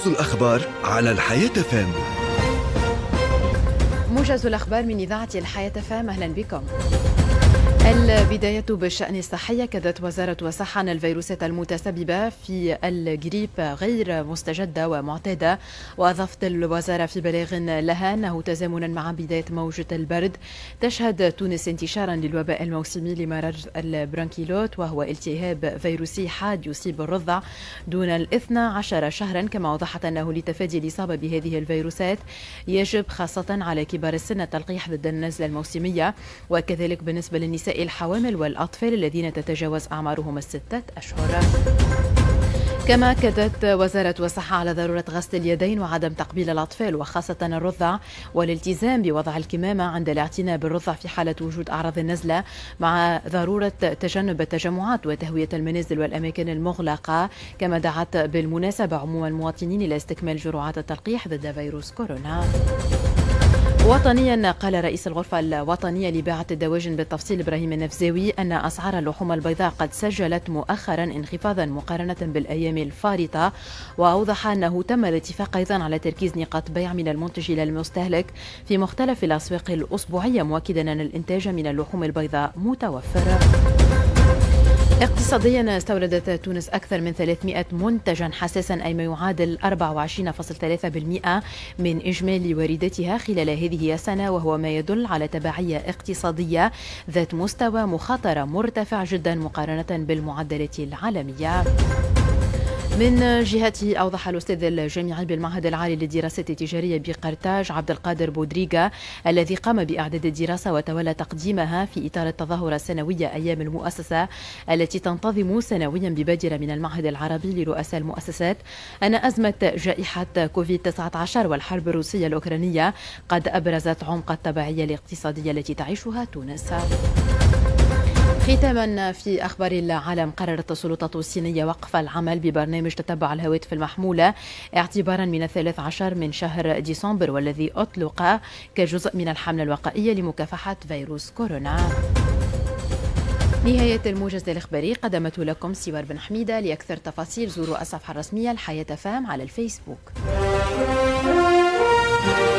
موجز الأخبار على الحياة فام. موجز الأخبار من إذاعة الحياة فام، أهلا بكم. البداية بالشأن الصحي. كدت وزارة الصحة أن الفيروسات المتسببة في الجريب غير مستجدة ومعتادة، وأضافت الوزارة في بلاغ لها أنه تزامنا مع بداية موجة البرد تشهد تونس انتشارا للوباء الموسمي لمرض البرونكيلوت، وهو التهاب فيروسي حاد يصيب الرضع دون 12 شهرا. كما أوضحت أنه لتفادي الإصابة بهذه الفيروسات يجب خاصة على كبار السن التلقيح ضد النزلة الموسمية، وكذلك بالنسبة للنساء الحوامل والأطفال الذين تتجاوز أعمارهم 6 أشهر. كما أكدت وزارة الصحة على ضرورة غسل اليدين وعدم تقبيل الأطفال وخاصة الرضع، والالتزام بوضع الكمامة عند الاعتناء بالرضع في حالة وجود أعراض النزلة، مع ضرورة تجنب التجمعات وتهوية المنازل والأماكن المغلقة. كما دعت بالمناسبة عموم المواطنين إلى استكمال جرعات التلقيح ضد فيروس كورونا. وطنيا، قال رئيس الغرفة الوطنية لبيعة الدواجن بالتفصيل إبراهيم النفزاوي أن أسعار اللحوم البيضاء قد سجلت مؤخرا انخفاضا مقارنة بالأيام الفارطة، وأوضح أنه تم الاتفاق أيضا على تركيز نقاط بيع من المنتج إلى المستهلك في مختلف الأسواق الأسبوعية، مؤكدا أن الإنتاج من اللحوم البيضاء متوفر. اقتصاديا، استوردت تونس أكثر من 300 منتجا حساسا، أي ما يعادل 24.3% من إجمالي وارداتها خلال هذه السنة، وهو ما يدل على تبعية اقتصادية ذات مستوى مخاطرة مرتفع جدا مقارنة بالمعدلات العالمية. من جهته، أوضح الأستاذ الجامعي بالمعهد العالي للدراسات التجارية بقرطاج عبد القادر بودريغا، الذي قام بإعداد الدراسة وتولى تقديمها في إطار التظاهرة السنوية أيام المؤسسة التي تنتظم سنويا ببادرة من المعهد العربي لرؤساء المؤسسات، أن أزمة جائحة كوفيد-19 والحرب الروسية الأوكرانية قد أبرزت عمق التبعية الاقتصادية التي تعيشها تونس. ختاما في أخبار العالم، قررت السلطات الصينية وقف العمل ببرنامج تتبع الهواتف المحمولة اعتبارا من 13 من شهر ديسمبر، والذي أطلق كجزء من الحملة الوقائية لمكافحة فيروس كورونا. نهاية الموجز الإخباري قدمته لكم سوار بن حميدة. لأكثر تفاصيل زوروا الصفحة الرسمية الحياة فام على الفيسبوك.